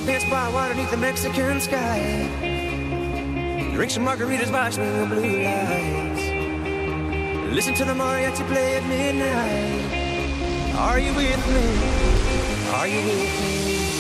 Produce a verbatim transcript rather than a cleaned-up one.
dance by water beneath the Mexican sky. Drink some margaritas by swing blue lights. Listen to the mariachi play at midnight. Are you with me? Are you with me?